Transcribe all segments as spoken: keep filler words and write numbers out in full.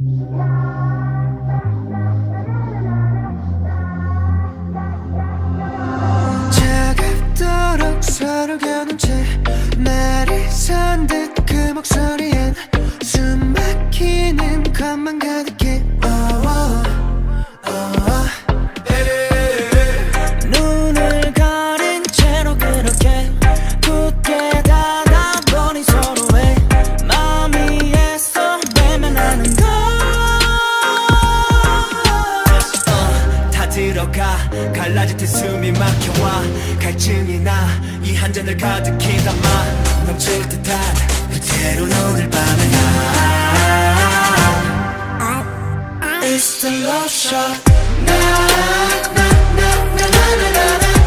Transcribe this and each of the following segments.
차갑도록 서로 겨눈 채 말이 선 듯 그 목소리엔 숨 막히는 것만 가득해. oh, oh, oh. 눈을 가린 채로 그렇게 굳게 닫아버린 서로의 마음이 애써 외면하는 걸. uh, 다 들어가 갈라질 때 숨이 막혀와 갈증이 나 이 한 잔을 가득히 담아 넘칠 듯한 그대로 오늘 밤에 나 It's the love shot. 나, 나, 나, 나, 나, 나, 나, 나.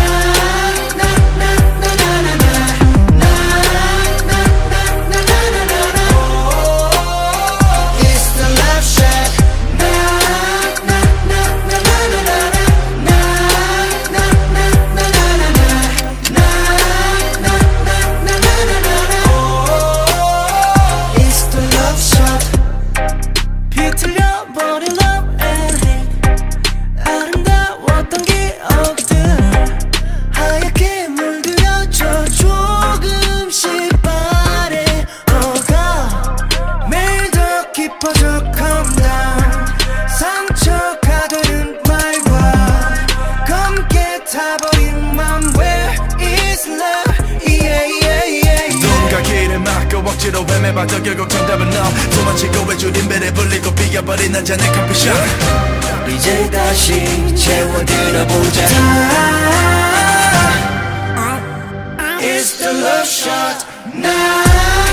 억지로 헤매봐도 결국 정답은 너. 도망치고 외줄인 배를 불리고 비겨버린 한 잔의 커피숍. 이제 다시 채워들어보자. It's the love shot. 나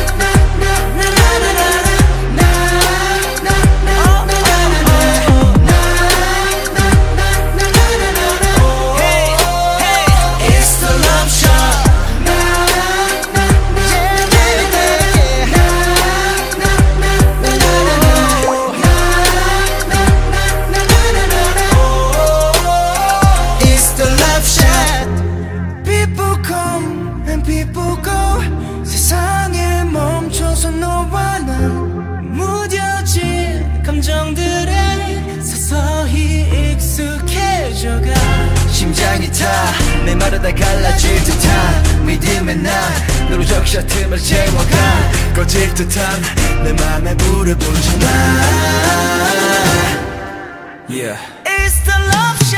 people go. 세상에 멈춰서 너와 난 무뎌진 감정들에 서서히 익숙해져가. 심장이 타 메마르다 갈라질 듯한 믿음의 난 너로 적셔 틈을 채워가. 꺼질 듯한 내 맘에 불을 붙여놔. Yeah. It's the love.